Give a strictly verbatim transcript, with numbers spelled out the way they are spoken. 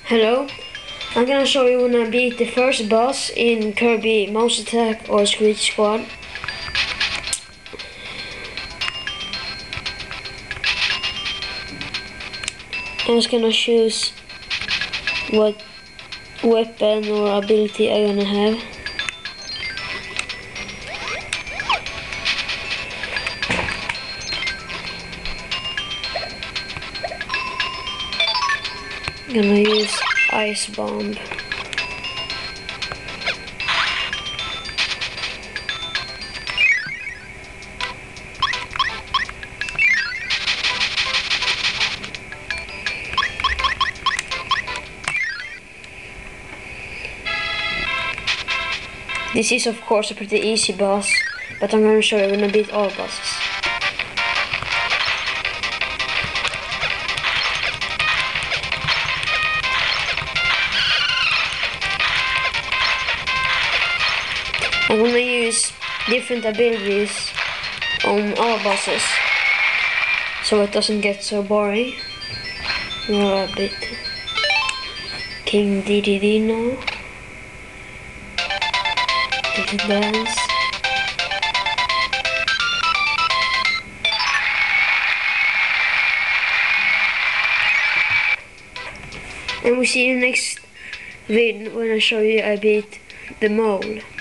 Hello, I'm gonna show you when I beat the first boss in Kirby Mouse Attack or Screech Squad. I'm just gonna choose what weapon or ability I'm gonna have. I'm gonna use Ice Bomb. This is of course a pretty easy boss, but I'm gonna show you when I beat all bosses. I'm gonna use different abilities on all bosses, so it doesn't get so boring. Or a bit King D D D now. Little dance. And we see you next vid when I show you I beat the mole.